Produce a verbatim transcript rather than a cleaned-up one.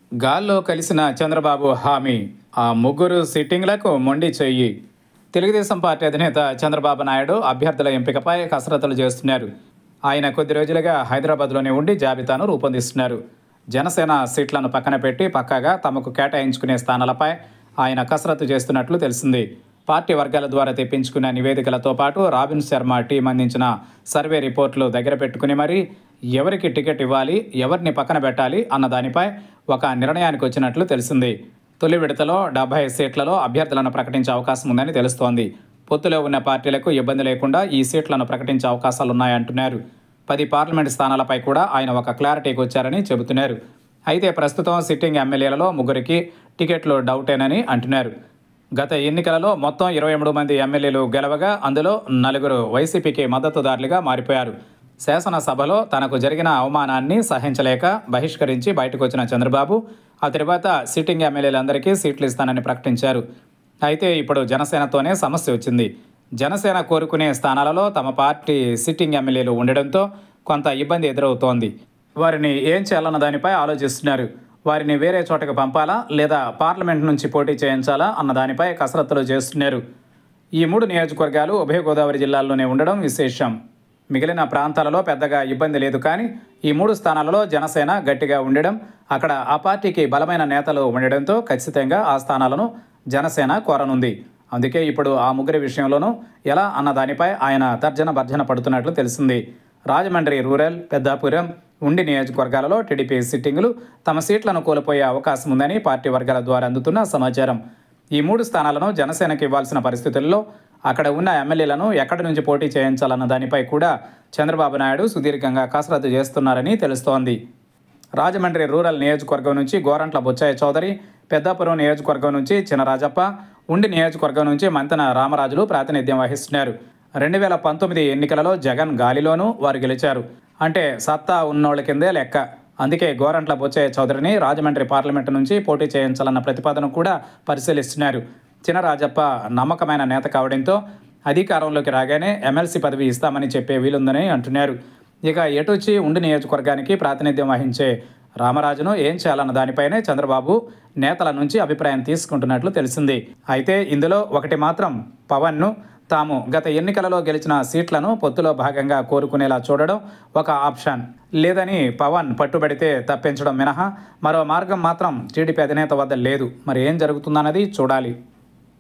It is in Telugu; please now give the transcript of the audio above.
గాల్లో కలిసిన చంద్రబాబు హామీ, ఆ ముగ్గురు సిట్టింగ్లకు మొండి చెయ్యి. తెలుగుదేశం పార్టీ అధినేత చంద్రబాబు నాయుడు అభ్యర్థుల ఎంపికపై కసరత్తులు చేస్తున్నారు. ఆయన కొద్ది రోజులుగా హైదరాబాద్లోనే ఉండి జాబితాను రూపొందిస్తున్నారు. జనసేన సీట్లను పక్కన పెట్టి పక్కాగా తమకు కేటాయించుకునే స్థానాలపై ఆయన కసరత్తు చేస్తున్నట్లు తెలిసింది. పార్టీ వర్గాల ద్వారా తెప్పించుకున్న నివేదికలతో పాటు రాబిన్ శర్మ టీం అందించిన సర్వే రిపోర్టులు దగ్గర పెట్టుకుని మరీ ఎవరికి టికెట్ ఇవ్వాలి, ఎవరిని పక్కన పెట్టాలి అన్న దానిపై ఒక నిర్ణయానికి వచ్చినట్లు తెలిసింది. తొలి విడతలో డెబ్బై సీట్లలో అభ్యర్థులను ప్రకటించే అవకాశం ఉందని తెలుస్తోంది. పొత్తులో ఉన్న పార్టీలకు ఇబ్బంది లేకుండా ఈ సీట్లను ప్రకటించే అవకాశాలున్నాయంటున్నారు. పది పార్లమెంటు స్థానాలపై కూడా ఆయన ఒక క్లారిటీకి వచ్చారని చెబుతున్నారు. అయితే ప్రస్తుతం సిట్టింగ్ ఎమ్మెల్యేలలో ముగ్గురికి టికెట్లు డౌటేనని అంటున్నారు. గత ఎన్నికలలో మొత్తం ఇరవై మూడు మంది ఎమ్మెల్యేలు గెలవగా అందులో నలుగురు వైసీపీకి మద్దతుదారులుగా మారిపోయారు. శాసనసభలో తనకు జరిగిన అవమానాన్ని సహించలేక బహిష్కరించి బయటకు వచ్చిన చంద్రబాబు ఆ తర్వాత సిట్టింగ్ ఎమ్మెల్యేలందరికీ సీట్లు ఇస్తానని ప్రకటించారు. అయితే ఇప్పుడు జనసేనతోనే సమస్య వచ్చింది. జనసేన కోరుకునే స్థానాలలో తమ పార్టీ సిట్టింగ్ ఎమ్మెల్యేలు ఉండడంతో కొంత ఇబ్బంది ఎదురవుతోంది. వారిని ఏం చేయాలన్న దానిపై ఆలోచిస్తున్నారు. వారిని వేరే చోటకు పంపాలా లేదా పార్లమెంట్ నుంచి పోటీ చేయించాలా అన్న దానిపై కసరత్తులు చేస్తున్నారు. ఈ మూడు నియోజకవర్గాలు ఉభయ గోదావరి జిల్లాల్లోనే ఉండడం విశేషం. మిగిలిన ప్రాంతాలలో పెద్దగా ఇబ్బంది లేదు. కానీ ఈ మూడు స్థానాలలో జనసేన గట్టిగా ఉండడం, అక్కడ ఆ పార్టీకి బలమైన నేతలు ఉండడంతో ఖచ్చితంగా ఆ స్థానాలను జనసేన కోరనుంది. అందుకే ఇప్పుడు ఆ ముగ్గురి విషయంలోనూ ఎలా అన్న దానిపై ఆయన తర్జన భర్జన పడుతున్నట్లు తెలిసింది. రాజమండ్రి రూరల్, పెద్దాపురం, ఉండి నియోజకవర్గాలలో టీడీపీ సిట్టింగులు తమ సీట్లను కోల్పోయే అవకాశం ఉందని పార్టీ వర్గాల ద్వారా అందుతున్న సమాచారం. ఈ మూడు స్థానాలను జనసేనకు ఇవ్వాల్సిన పరిస్థితుల్లో అక్కడ ఉన్న ఎమ్మెల్యేలను ఎక్కడి నుంచి పోటీ చేయించాలన్న దానిపై కూడా చంద్రబాబు నాయుడు సుదీర్ఘంగా కసరత్తు చేస్తున్నారని తెలుస్తోంది. రాజమండ్రి రూరల్ నియోజకవర్గం నుంచి గోరంట్ల బుచ్చయ్య చౌదరి, పెద్దాపురం నియోజకవర్గం నుంచి చినరాజప్ప, ఉండి నియోజకవర్గం నుంచి మంతెన రామరాజులు ప్రాతినిధ్యం వహిస్తున్నారు. రెండు వేల పంతొమ్మిది ఎన్నికలలో జగన్ గాలిలోనూ వారు గెలిచారు. అంటే సత్తా ఉన్నోళ్ళ కిందే లెక్క. అందుకే గోరంట్ల బుచ్చయ్య చౌదరిని రాజమండ్రి పార్లమెంటు నుంచి పోటీ చేయించాలన్న ప్రతిపాదన కూడా పరిశీలిస్తున్నారు. చినరాజప్ప నమ్మకమైన నేత కావడంతో అధికారంలోకి రాగానే ఎమ్మెల్సీ పదవి ఇస్తామని చెప్పే వీలుందని అంటున్నారు. ఇక ఎటుచి ఉండి నియోజకవర్గానికి ప్రాతినిధ్యం వహించే రామరాజును ఏం చేయాలన్న దానిపైనే చంద్రబాబు నేతల నుంచి అభిప్రాయం తీసుకుంటున్నట్లు తెలిసింది. అయితే ఇందులో ఒకటి మాత్రం, పవన్ను తాము గత ఎన్నికలలో గెలిచిన సీట్లను పొత్తులో భాగంగా కోరుకునేలా చూడడం ఒక ఆప్షన్. లేదని పవన్ పట్టుబడితే తప్పించడం మినహా మరో మార్గం మాత్రం టీడీపీ అధినేత వద్ద లేదు. మరి ఏం జరుగుతుందన్నది చూడాలి.